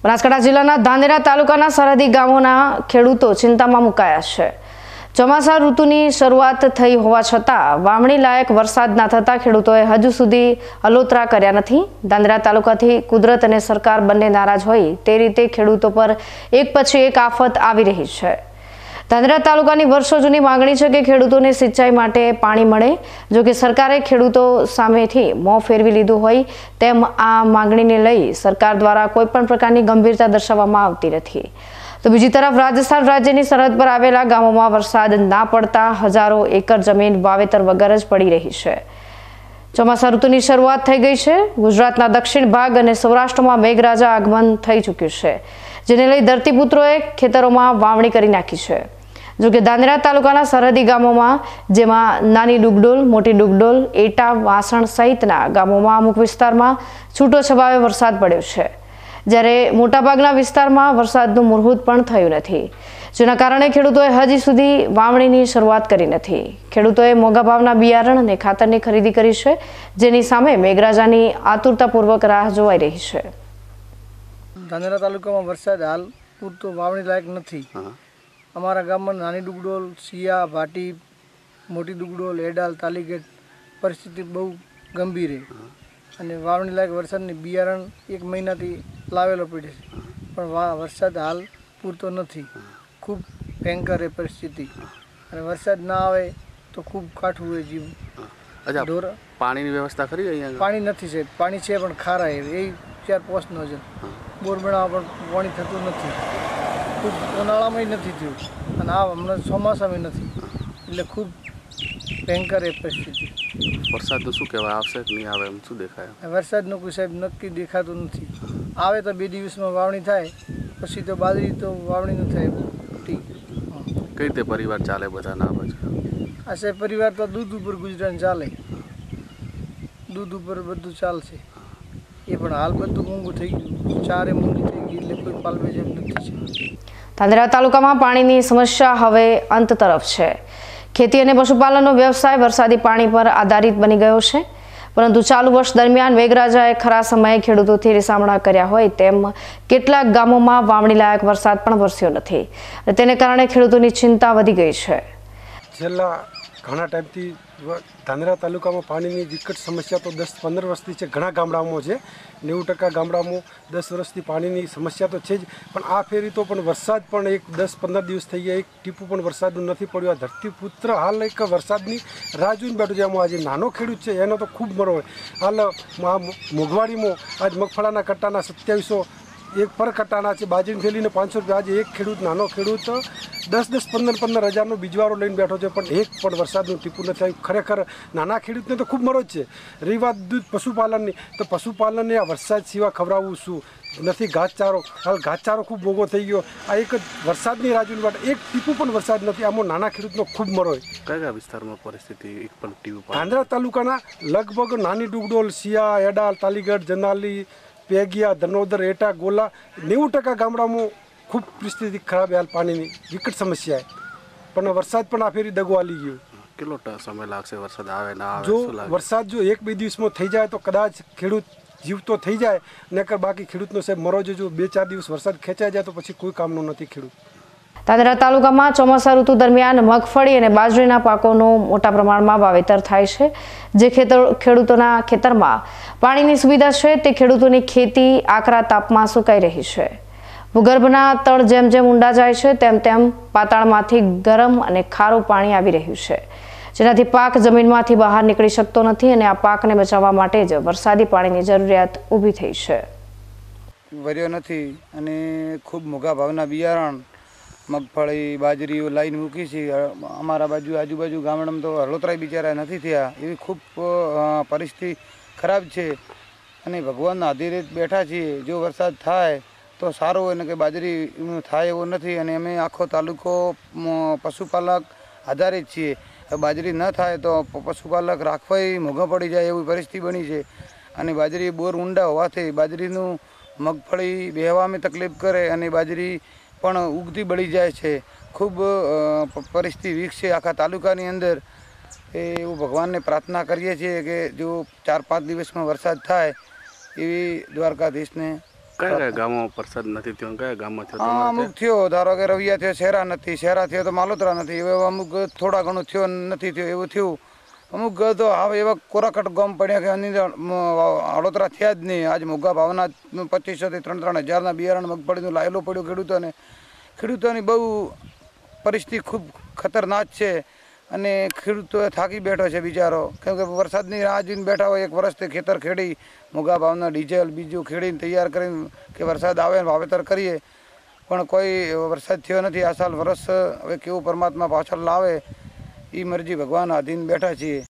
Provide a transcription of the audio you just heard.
બનાસકાંઠા જિલ્લાના ધાનેરા તાલુકાના સરહદી ગામોના ખેડૂતો ચિંતામાં મુકાયા છે। ચોમાસા ઋતુની શરૂઆત થઈ હોવા છતાં વાવણી લાયક વરસાદ ના થતા ખેડૂતોએ હજુ સુધી અલોતરા કર્યા નથી। ધાનેરા તાલુકાથી કુદરત અને સરકાર બંને નારાજ હોય તે રીતે ખેડૂતો પર એક પછી એક આફત આવી રહી છે। ધાનેરા તાલુકાની વર્ષો જૂની માંગણી છે કે ખેડૂતોને સિંચાઈ માટે પાણી મળે। જો કે સરકારે ખેડૂતો સામેથી મોં ફેરવી લીધું હોય તેમ આ માંગણીને લઈ સરકાર દ્વારા કોઈ પણ પ્રકારની ગંભીરતા દર્શાવવામાં આવતી નથી। તો બીજી તરફ રાજસ્થાન રાજ્યની સરહદ પર આવેલા ગામોમાં વરસાદ ના પડતા હજારો એકર જમીન વાવેતર વગર જ પડી રહી છે। ચોમાસા ઋતુની શરૂઆત થઈ ગઈ છે। ગુજરાતના દક્ષિણ ભાગ અને સૌરાષ્ટ્રમાં મેઘરાજા આગમન થઈ ચૂક્યું છે, જેને લઈ ધરતીપુત્રોએ ખેતરોમાં વાવણી કરી નાખી છે। જો કે ધાનેરા તાલુકાના સરહદી ગામોમાં જેમાં નાની ડુગડોલ, મોટી ડુગડોલ, એટા, વાસણ સહિતના ગામોમાં અમુક વિસ્તારમાં છૂટો છવાયો વરસાદ પડ્યો છે, જ્યારે મોટાભાગના વિસ્તારમાં વરસાદનું મુહૂર્ત પણ થયું નથી, જેના કારણે ખેડૂતોએ હજી સુધી વાવણીની શરૂઆત કરી નથી। ખેડૂતોએ મોંઘા ભાવના બિયારણ અને ખાતરની ખરીદી કરી છે, જેની સામે મેઘરાજાની આતુરતાપૂર્વક રાહ જોવાઈ રહી છે। ધાનેરા તાલુકામાં વરસાદ હાલ પૂરતો વાવણી લાયક નથી। અમારા ગામમાં નાની ડુગડોલ, સિયા, ભાટી, મોટી ડુગડોલ, એડાલ, તાલીગેટ પરિસ્થિતિ બહુ ગંભીર છે અને વાવણી લાયક વરસાદની બિયારણ 1 મહિનાથી લાવેલો પડે છે, પણ વરસાદ હાલ પૂરતો નથી। ખૂબ ભયંકર એ પરિસ્થિતિ અને વરસાદ ના આવે તો ખૂબ કાઠું હોય જીવ। અચ્છા, પાણીની વ્યવસ્થા ખરી અહીંયા? પાણી નથી સાહેબ, પાણી છે પણ ખારા એ 4-5 છે। બોર બનાવવા પણ પાણી થતું નથી, ખૂબ ઉનાળામાં નથી થયું અને આ હમણાં ચોમાસામાં નથી, એટલે ખૂબ ભયંકર એ પરિસ્થિતિ। વરસાદનું શું કહેવાય, આવશે કે નહીં આવે એમ શું દેખાય? વરસાદનું કોઈ સાહેબ નક્કી દેખાતું નથી। આવે તો 2 દિવસમાં વાવણી થાય, પછી તો બાજરી તો વાવણી ન થાય। કઈ રીતે પરિવાર ચાલે બધાના? આ સાહેબ પરિવાર તો દૂધ ઉપર ગુજરાન ચાલે, દૂધ ઉપર બધું ચાલશે। એ પણ હાલ બધું મોંઘું થઈ ગયું, ચારે મોંઘી થઈ ગઈ, એટલે કોઈ પાલવે જેમ નથી। ધાનેરા તાલુકામાં પાણીની સમસ્યા હવે અંત તરફ છે। ખેતી અને પશુપાલનનો વ્યવસાય વરસાદી પાણી પર આધારિત બની ગયો છે, પરંતુ ચાલુ વર્ષ દરમિયાન મેઘરાજાએ ખરા સમયે ખેડૂતોથી રીસામણા કર્યા હોય તેમ કેટલાક ગામોમાં વાવણી લાયક વરસાદ પણ વરસ્યો નથી, અને તેને કારણે ખેડૂતોની ચિંતા વધી ગઈ છે। છેલ્લા ઘણા ટાઈમથી ધાનેરા તાલુકામાં પાણીની વિકટ સમસ્યા તો 10-15 વર્ષથી છે। ઘણા ગામડાઓમાં છે, 90% ગામડાઓમાં 10 વર્ષથી પાણીની સમસ્યા તો છે જ, પણ આ ફેરી તો પણ વરસાદ પણ 10-15 દિવસ થઈ ગયા, એક ટીપું પણ વરસાદનું નથી પડ્યું। આ ધરતીપુત્ર હાલ એક વરસાદની રાહ જોઈને બેઠો છે। આમાં આજે નાનો ખેડૂત છે એનો તો ખૂબ મરો હોય। હાલ મોંઘવારીમાં આજ મગફળાના કટ્ટાના 2700 એક પર કટ્ટાના છે, બાજરીની થેલીને 500 રૂપિયા। આજે એક ખેડૂત, નાનો ખેડૂત 10-15 હજારનો બીજવારો લઈને બેઠો છે, પણ એક પણ વરસાદનું ટીપું નથી આવ્યું। ખરેખર નાના ખેડૂતને તો ખૂબ મરો જ છે। રહી વાત દૂધ પશુપાલનની, તો પશુપાલનને આ વરસાદ સિવાય ખવડાવવું શું નથી। ઘાસચારો, હાલ ઘાસચારો ખૂબ મોંઘો થઈ ગયો। આ એક જ વરસાદની રાજુની વાત, એક ટીપું પણ વરસાદ નથી। આમાં નાના ખેડૂતનો ખૂબ મરો હોય। કયા વિસ્તારમાં પરિસ્થિતિ એક પણ ટીપું? ધાનેરા તાલુકાના લગભગ નાની ડુગડોલ, સિયા, એડાલ, તાલીગઢ, જનાલી, પેગિયા, ધનોદર, એટા, ગોલા 90% ગામડામાં ખૂબ પરિસ્થિતિ ખરાબ। હાલ પાણીની વિકટ સમસ્યા, પણ વરસાદ પણ આ ફેરી દગો આલી ગયો। કેટલો સમય લાગશે વરસાદ આવે ના આવે? જો વરસાદ જો 1-2 દિવસમાં થઈ જાય તો કદાચ ખેડૂત જીવતો થઈ જાય, નકર બાકી ખેડૂતનો સાહેબ મરો જો 2-4 દિવસ વરસાદ ખેંચાઈ જાય તો પછી કોઈ કામનું નથી ખેડૂત। ધાનેરા તાલુકામાં ચોમાસા ઋતુ દરમિયાન મગફળી અને બાજરીના પાકોનું મોટા પ્રમાણમાં વાવેતર થાય છે, જે ખેડૂતોના ખેતરમાં પાણીની સુવિધા છે તે ખેડૂતોની ખેતી આકરા તાપમાં સુકાઈ રહી છે। ભૂગર્ભના તળ જેમ જેમ ઊંડા જાય છે તેમ તેમ પાતાળમાંથી ગરમ અને ખારું પાણી આવી રહ્યું છે, જેનાથી પાક જમીનમાંથી બહાર નીકળી શકતો નથી, અને આ પાકને બચાવવા માટે જ વરસાદી પાણીની જરૂરિયાત ઊભી થઈ છે। વર્યો નથી અને ખૂબ મોંઘા ભાવના બિયારણ, મગફળી, બાજરીઓ લાઈન મૂકી છે। અમારા બાજુ આજુબાજુ ગામડામાં તો હળોતરાય બિચારા નથી થયા, એવી ખૂબ પરિસ્થિતિ ખરાબ છે અને ભગવાનના આધીરે બેઠા છીએ। જો વરસાદ થાય તો સારું હોય ને કે બાજરી થાય એવો નથી, અને અમે આખો તાલુકો પશુપાલક આધારિત છીએ। બાજરી ન થાય તો પશુપાલક રાખવાય મોંઘા પડી જાય એવી પરિસ્થિતિ બની છે, અને બાજરી બોર ઊંડા હોવાથી બાજરીનું મગફળી બેહવામાં તકલીફ કરે અને બાજરી પણ ઉગતી બળી જાય છે। ખૂબ પરિસ્થિતિ વીક છે આખા તાલુકાની અંદર। એવું ભગવાનને પ્રાર્થના કરીએ છીએ કે જો 4-5 દિવસમાં વરસાદ થાય એવી દ્વારકાધીશને કયા કયા ગામમાં વરસાદ નથી થયો અને કયા ગામમાં થયો હા, તમારે અમુક થયો, ધારો કે રવિયા થયો, શેરા નથી, શેરા થયો તો માલોતરા નથી, હવે અમુક થોડા ઘણું થયો નથી થયો એવું થયું. અમુક તો હવે એવા કોરાકટ ગામ પડ્યા કે એની હળોતરા થયા જ નહીં. આજ મોંઘા ભાવના 2500 થી 3,000 બિયારણ મગફળીનું લાયેલો પડ્યું ખેડૂતોને. ખેડૂતોની બહુ પરિસ્થિતિ ખૂબ ખતરનાક છે અને ખેડૂતો થાકી બેઠો છે બિચારો, કેમ કે વરસાદની રાહ જોઈને બેઠા હોય. એક વર્ષથી ખેતર ખેડી મોંઘા ભાવના ડીઝલ બીજું ખેડીને તૈયાર કરીને કે વરસાદ આવે વાવેતર કરીએ, પણ કોઈ વરસાદ થયો નથી. આ સાલ વરસ હવે કેવું પરમાત્મા પાછળ લાવે એ મરજી ભગવાન આધીન બેઠા છીએ.